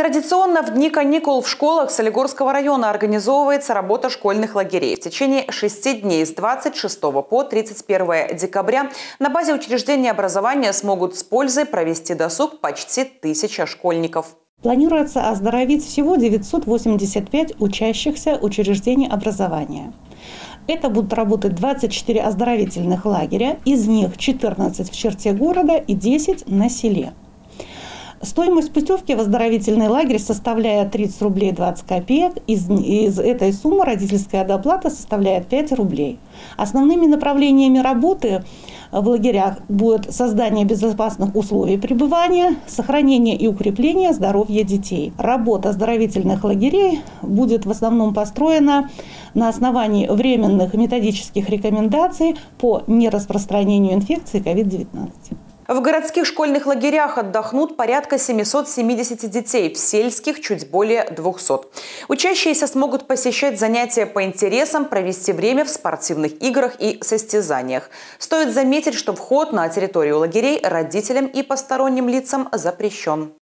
Традиционно в дни каникул в школах Солигорского района организовывается работа школьных лагерей. В течение 6 дней с 26 по 31 декабря на базе учреждения образования смогут с пользой провести досуг почти 1000 школьников. Планируется оздоровить всего 985 учащихся учреждений образования. Это будут работать 24 оздоровительных лагеря, из них 14 в черте города и 10 на селе. Стоимость путевки в оздоровительный лагерь составляет 30 рублей 20 копеек. Из этой суммы родительская доплата составляет 5 рублей. Основными направлениями работы в лагерях будет создание безопасных условий пребывания, сохранение и укрепление здоровья детей. Работа оздоровительных лагерей будет в основном построена на основании временных методических рекомендаций по нераспространению инфекции COVID-19. В городских школьных лагерях отдохнут порядка 770 детей, в сельских чуть более 200. Учащиеся смогут посещать занятия по интересам, провести время в спортивных играх и состязаниях. Стоит заметить, что вход на территорию лагерей родителям и посторонним лицам запрещен.